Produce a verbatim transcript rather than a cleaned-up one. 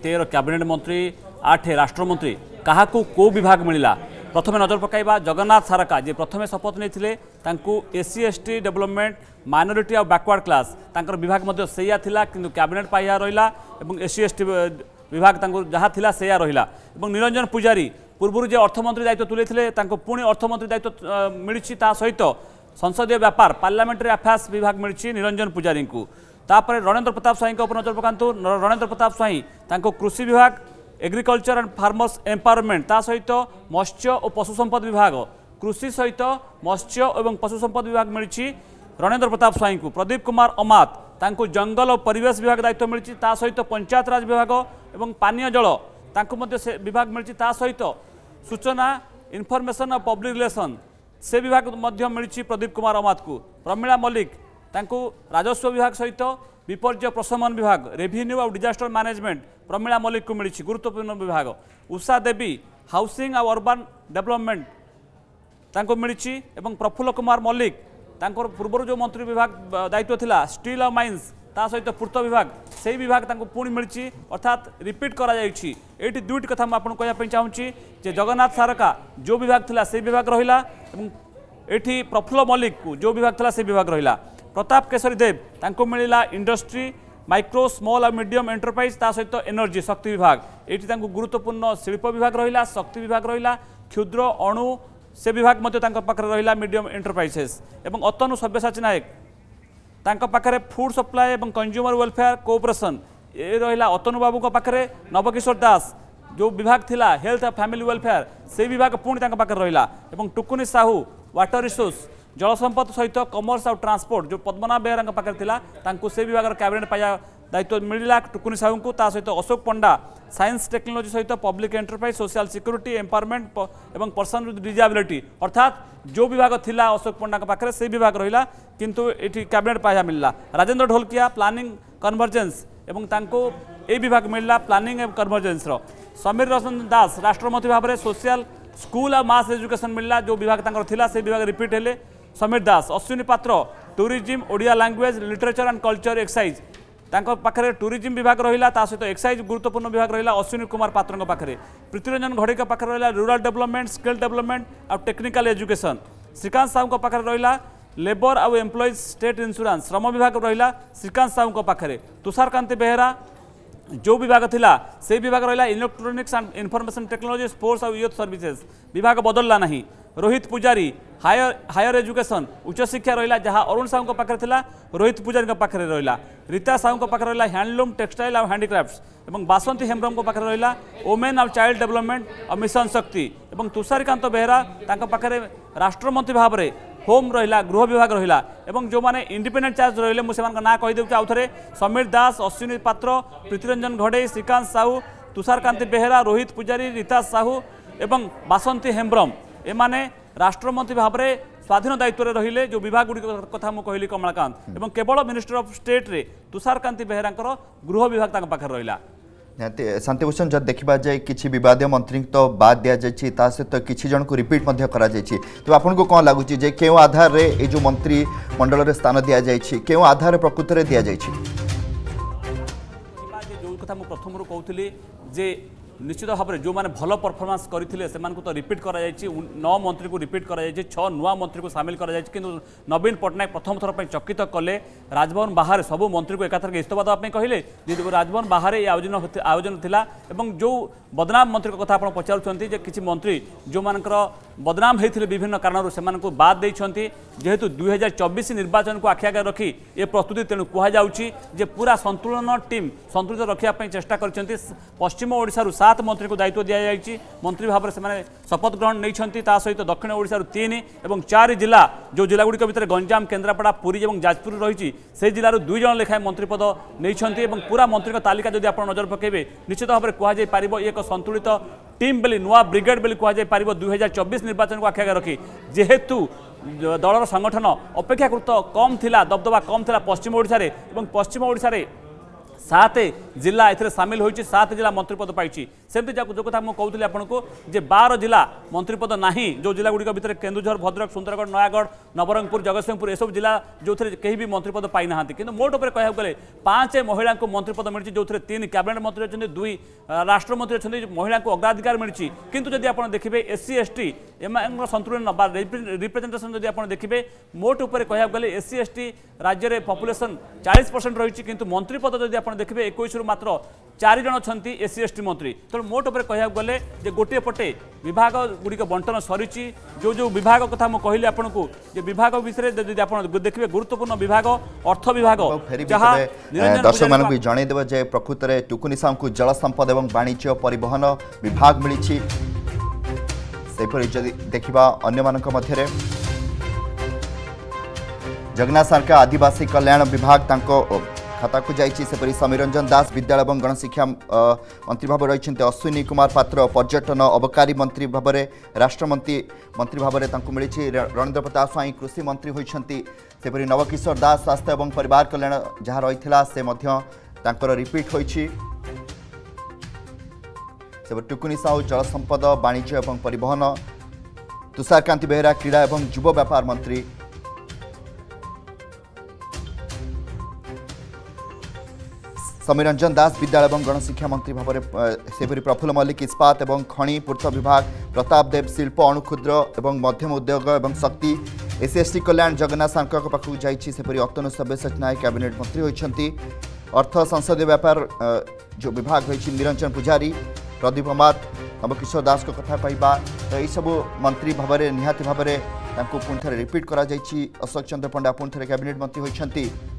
तेरह कैबिनेट मंत्री आठ राष्ट्रमंत्री क्या को विभाग मिला प्रथम नजर पकाइबा जगन्नाथ सारका जे प्रथम शपथ नहीं एससी एसटी डेवलपमेंट माइनोरिटी और बैकवर्ड क्लास तांकर विभाग मध्य सेया थिला किंतु कैबिनेट पाइया रहिला एवं एससी एसटी विभाग तांको जहाँ थिला सेया रहिला एवं निरंजन पूजारी पूर्व जे अर्थमंत्री दायित्व तुले पुणी अर्थमंत्री दायित्व मिली सहित संसदीय व्यापार पार्लियामेंटरी अफेयर्स विभाग मिली निरंजन पूजारी को तापर रणेंद्र प्रताप स्वाई उपर नजर पकातु रणेंद्र प्रताप स्वाई तांको कृषि विभाग एग्रिकल्चर एंड फार्मर्स एम्पावरमेंट ता सहित मत्स्य और पशु संपद विभाग कृषि सहित मत्स्य और पशु संपद विभाग मिली रणेंद्र प्रताप स्वाई को प्रदीप कुमार अमात तांको जंगल और परिवेश विभाग दायित्व मिली ता सहित पंचायत राज विभाग और पानीय जल तांको मध्य से विभाग मिली ता सहित सूचना इनफॉरमेशन और पब्लिक रिलेशन से विभाग मध्य मिली प्रदीप कुमार अमात को प्रमीला मल्लिक तांको राजस्व विभाग सहित विपर्य प्रशमन विभाग रेभिन्यू और डिजास्टर मैनेजमेंट प्रमीला मल्लिक को मिली गुरुत्वपूर्ण विभाग उषा देवी हाउसिंग और अर्बन डेवलपमेंट तांको मिली एवं प्रफुल्ल कुमार मल्लिक तांकर पूर्व जो मंत्री विभाग दायित्व थिला स्टील और माइंस ता सहित पूर्त विभाग से विभाग तांको पुणी मिली अर्थात रिपीट करा जायछि एठी दुईट कथा मैं आपको कहना चाहूँगी जे जगन्नाथ सारका जो विभाग थिला से विभाग रहिला एवं एठी प्रफुल्ल मल्लिक को जो विभाग थिला से विभाग रहिला प्रताप केशरी देव तांको मिलिला इंडस्ट्री माइक्रो स्मॉल और मीडियम एंटरप्राइज ता सहित एनर्जी शक्ति विभाग एठी तांको गुरुत्वपूर्ण शिल्प विभाग रहिला शक्ति विभाग रहिला क्षुद्र अणु से विभाग मध्य तांको पाखरे रहिला मीडियम एंटरप्राइजेस एवं अतनु सब्यसाची नायक तांको पाखरे फूड सप्लाई एवं कंज्यूमर वेलफेयर कोऑपरेशन ए रहिला अतनु बाबू को पाखरे नवकिशोर दास जो विभाग थिला हेल्थ और फैमिली वेलफेयर से विभाग पुणी तांको पाखरे रहिला एवं टुकुनी साहू वाटर रिसोर्स जल संपद सहित कमर्स और ट्रांसपोर्ट जो पद्मनाभ बेहरा पाखे थिला तांको से विभाग कैबिनेट पाया दायित्व मिला टुकुनी साहू को ता सहित अशोक पंडा साइंस टेक्नोलॉजी सहित public enterprise social security empowerment एवं पर्सन विथ डिजेबिलिटी अर्थात जो विभाग थिला अशोक पंडा पाखे से विभाग रहिला किंतु एठी कैबिनेट पाया मिलला राजेंद्र ढोलकिया प्लानिंग कन्वर्जेंस एवं तांको ए विभाग मिलला प्लानिंग एवं कन्वर्जेंस रो समीर रंजन दास राष्ट्रमंत्री भाव में सोशल स्कूल और मास एजुकेशन मिलला जो विभाग तांकर थिला से विभाग रिपीट हेले Sameer Das Ashwini Patra tourism Odia language literature and culture excise तांको पाखरे टूरिज्म विभाग रहिला ता सहित एक्साइज गुरुत्वपूर्ण विभाग रहिला अश्विनी कुमार पात्र पाखरे पृथ्वीरंजन घड़ी के पाखरे रहिला रूरल डेवलपमेंट स्किल डेवलपमेंट और टेक्निकल एजुकेशन श्रीकांत साहू पाखरे रहिला लेबर और एम्प्लॉइज स्टेट इंश्योरेंस श्रम विभाग रहिला श्रीकांत साहू पाखरे तुषारकांति बेहरा जो विभाग थिला से विभाग रहिला electronics and information technology sports और यूथ सर्विसेज विभाग बदलला नहीं रोहित पूजारी हायर हायर एजुकेशन उच्च शिक्षा रहिला जहाँ अरुण साहू पाखे थिला रोहित पूजारी पाखे रहिला रीता साहू पाखे रहिला हैंडलूम टेक्सटाइल और हैंडीक्राफ्ट्स एवं बासंती हेम्ब्रम पाखे रहिला वोमेन और चाइल्ड डेवलपमेंट और मिशन शक्ति एवं तुषारीकांत बेहरा तांको पाखे राष्ट्रमंत्री भाव में होम रहिला गृह विभाग रहिला एवं जो माने इंडिपेंडेंट चार्ज रहिले मु सेमान ना कहि देउ आउ थरे समीर दास अश्विनी पात्र पृथ्वीरंजन घड़े श्रीकांत साहू तुषारकांति बेहरा रोहित पूजारी रीता साहू एवं बासंती हेम्ब्रम एमाने राष्ट्रमंत्री भाव में स्वाधीन दायित्व रहिले जो विभाग गुड़ी कथा मुझे कहली कमलाकांत एवं केवल मिनिस्टर ऑफ स्टेट रे तुषारकांति बेहरा गृह विभाग तांको पाखे रहिला शांतिभूषण जब देखा जाए कि विवादीय मंत्री तो बाद दि जाए सहित किसी जन को रिपीट करा तो आपन को कौन लगुच क्यों आधार रे ये जो मंत्री मंडल स्थान दि जाए क्यों आधार प्रकृत में दि जाए जो कथा मुझे प्रथम कहूली जे निश्चित भाव में जो मैंने भल परफॉर्मेंस करते से तो रिपीट कर नौ मंत्री को रिपीट कर छह नुआ मंत्री को सामिल कर नवीन पट्टनायक प्रथम थर पर चकित कले राजभवन बाहर सबू मंत्री को एकाथर इस्तीफा देवाई कहले राजभवन बाहर ये आयोजन आयोजन थिला एवं जो बदनाम मंत्री कथा आप पचारुंट किसी मंत्री जो मानकर बदनाम होते विभिन्न कारण से बाद देते जेहेतु दुई हजार चौबीस निर्वाचन को आखि आगे रखी ये प्रस्तुति तेणु कहुचे पूरा संतुलन टीम संतुलित रखापी चेष्टा कर पश्चिम ओडिशा सात मंत्री को दायित्व दि जाएगी मंत्री भाव में शपथ ग्रहण नहीं सहित दक्षिण ओडिशा तीन और चार जिला जो जिला गुड़िक भितर गंजाम केन्द्रापड़ा पुरी और जाजपुर रही से जिलूर दुई जन लेखाएं मंत्री पद नहीं पूरा मंत्री तालिका जब आप नजर पकेबे निश्चित भाव में कहुपर एक संतुलित टीम बेली नुआ ब्रिगेड बेली कहुपर दुई हजार चौबीस निर्वाचन को आखि आगे रखी जेहेतु दलर संगठन अपेक्षाकृत कम थिला दबदबा कम थिला पश्चिम ओडिशा रे एवं पश्चिम ओडिशा रे सात जिला ए सामिल होती सात जिला मंत्रिपद पाई सेमती जो कथा मुझे कहूली आपको जे बार जिला मंत्रिपद ना जो जिला गुड़िक भितर केन्दुझर भद्रक सुंदरगढ़ नयागढ़ नवरंगपुर जगतसिंहपुर यह जिला जो कहीं भी मंत्रिपद पाई ना कि मोट उपर कह गले पांच महिला को मंत्रिपद मिली जो तीन कैबिनेट मंत्री अच्छे दुई राष्ट्रमंत्री अच्छे महिला को अग्राधिकार मिली किंतु जदि आप देखिए एससी एसटी एम संतुलन रिप्रेजेंटेशन जदि आप देखिए मोट उपर कह गले एससी एसटी राज्य में पॉपुलेशन चालीस परसेंट रही किंतु मंत्रिपद जदि आप देखिए इक्कीस रु मात्र चार जन अच्छा एससी एसटी मंत्री तेणु मोट उपर कह गले गोटे पटे विभाग गुड़िक बंटन सरी जो जो विभाग कथा मुझे कहली आपको विभाग विषय आप देखिए गुरुत्वपूर्ण विभाग अर्थ विभाग दर्शक मान भी जनईदेव जे प्रकृत में टुकुनी साहू को जल संपद और वाणिज्य परिवहन विभाग मिली देखा अन्य मध्य जगन्नाथ सरकार आदिवासी कल्याण विभाग खाता को जापरी समीरंजन दास विद्यालय और गणशिक्षा मंत्री भाव रही अश्विनी कुमार पात्र पर्यटन अबकारी मंत्री भाव में राष्ट्रमंत्री मंत्री भाव में मिली रणेंद्र प्रताप स्वाई कृषि मंत्री होती सेपरी नवकिशोर दास स्वास्थ्य और परिवार कल्याण जहाँ रही से रिपीट होती टुकुनी साहू जल संपद वाणिज्य और परिवहन तुषारकांति बेहरा क्रीड़ा और युव व्यापार मंत्री समीरंजन दास विद्यालय और गणशिक्षा मंत्री भाव में सेपरी प्रफुल्ल मल्लिक इस्पात और खनि पूर्त विभाग प्रताप देव शिल्प अणुक्षुद्र और मध्यम उद्योग और शक्ति एससी एसटी कल्याण जगन्नाथ सारकार पाखक जापरी अतनु सब्यसाची नायक कैबिनेट मंत्री होती अर्थ संसदीय व्यापार जो विभाग रही निरंजन पुजारी प्रदीप अमात नवकिशोर दास को कथा पाइबा तो यही सब मंत्री भाव में निहाती भाव में पुणी थे रिपीट कर अशोक चंद्र पंडा पुणी थे कैबिनेट मंत्री होती